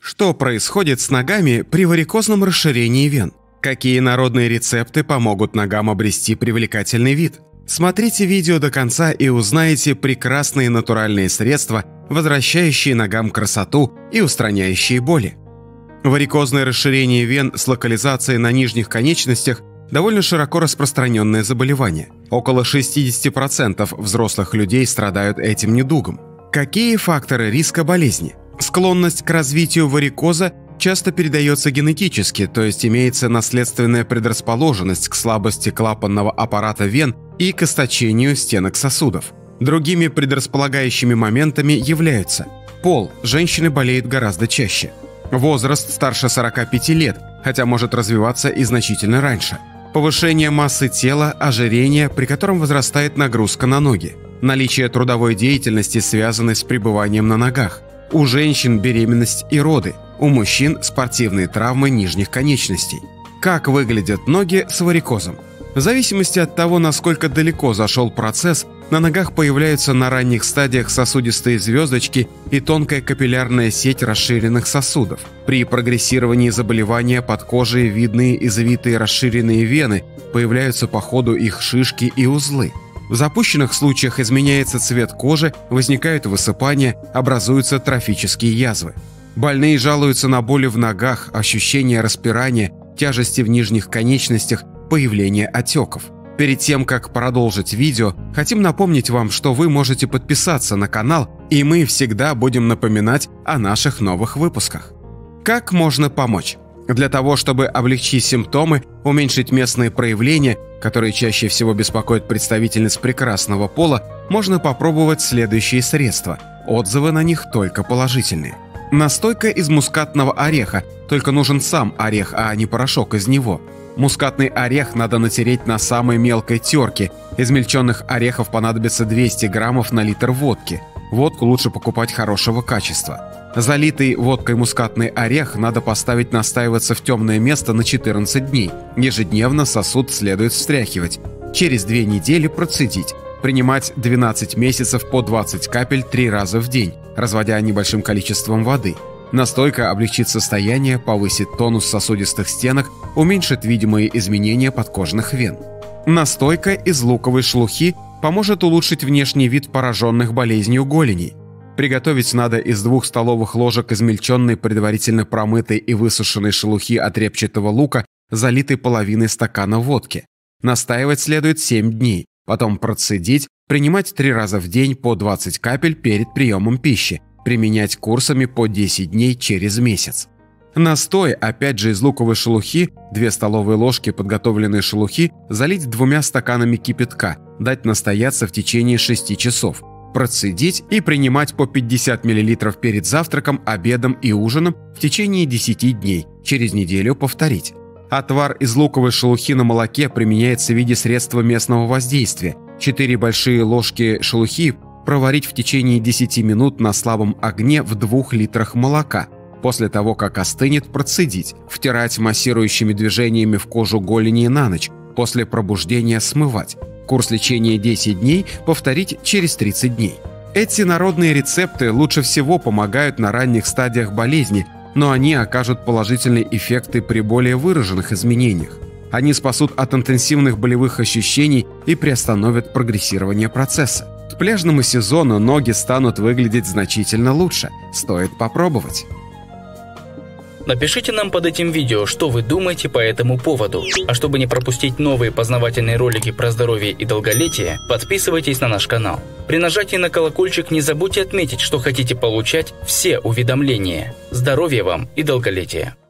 Что происходит с ногами при варикозном расширении вен? Какие народные рецепты помогут ногам обрести привлекательный вид? Смотрите видео до конца и узнаете прекрасные натуральные средства, возвращающие ногам красоту и устраняющие боли. Варикозное расширение вен с локализацией на нижних конечностях довольно широко распространенное заболевание. Около 60% взрослых людей страдают этим недугом. Какие факторы риска болезни? Склонность к развитию варикоза часто передается генетически, то есть имеется наследственная предрасположенность к слабости клапанного аппарата вен и к истощению стенок сосудов. Другими предрасполагающими моментами являются пол – женщины болеют гораздо чаще, возраст старше 45 лет, хотя может развиваться и значительно раньше, повышение массы тела, ожирение, при котором возрастает нагрузка на ноги, наличие трудовой деятельности, связанной с пребыванием на ногах, у женщин беременность и роды, у мужчин спортивные травмы нижних конечностей. Как выглядят ноги с варикозом? В зависимости от того, насколько далеко зашел процесс, на ногах появляются на ранних стадиях сосудистые звездочки и тонкая капиллярная сеть расширенных сосудов. При прогрессировании заболевания под кожей видные извитые расширенные вены, появляются по ходу их шишки и узлы. В запущенных случаях изменяется цвет кожи, возникают высыпания, образуются трофические язвы. Больные жалуются на боли в ногах, ощущение распирания, тяжести в нижних конечностях, появление отеков. Перед тем, как продолжить видео, хотим напомнить вам, что вы можете подписаться на канал, и мы всегда будем напоминать о наших новых выпусках. Как можно помочь? Для того, чтобы облегчить симптомы, уменьшить местные проявления, которые чаще всего беспокоят представительниц прекрасного пола, можно попробовать следующие средства. Отзывы на них только положительные. Настойка из мускатного ореха, только нужен сам орех, а не порошок из него. Мускатный орех надо натереть на самой мелкой терке. Измельченных орехов понадобится 200 граммов на литр водки. Водку лучше покупать хорошего качества. Залитый водкой мускатный орех надо поставить настаиваться в темное место на 14 дней. Ежедневно сосуд следует встряхивать. Через 2 недели процедить. Принимать 12 месяцев по 20 капель 3 раза в день, разводя небольшим количеством воды. Настойка облегчит состояние, повысит тонус сосудистых стенок, уменьшит видимые изменения подкожных вен. Настойка из луковой шелухи поможет улучшить внешний вид пораженных болезнью голеней. Приготовить надо из 2 столовых ложек измельченной, предварительно промытой и высушенной шелухи от репчатого лука, залитой половиной стакана водки. Настаивать следует 7 дней, потом процедить, принимать 3 раза в день по 20 капель перед приемом пищи, применять курсами по 10 дней через месяц. Настой, опять же из луковой шелухи, 2 столовые ложки подготовленной шелухи, залить 2 стаканами кипятка, дать настояться в течение 6 часов, процедить и принимать по 50 мл перед завтраком, обедом и ужином в течение 10 дней, через неделю повторить. Отвар из луковой шелухи на молоке применяется в виде средства местного воздействия. 4 большие ложки шелухи проварить в течение 10 минут на слабом огне в 2 литрах молока. После того, как остынет, процедить, втирать массирующими движениями в кожу голени на ночь, после пробуждения смывать. Курс лечения 10 дней, повторить через 30 дней. Эти народные рецепты лучше всего помогают на ранних стадиях болезни, но они окажут положительные эффекты при более выраженных изменениях. Они спасут от интенсивных болевых ощущений и приостановят прогрессирование процесса. К пляжному сезону ноги станут выглядеть значительно лучше. Стоит попробовать. Напишите нам под этим видео, что вы думаете по этому поводу. А чтобы не пропустить новые познавательные ролики про здоровье и долголетие, подписывайтесь на наш канал. При нажатии на колокольчик не забудьте отметить, что хотите получать все уведомления. Здоровья вам и долголетия!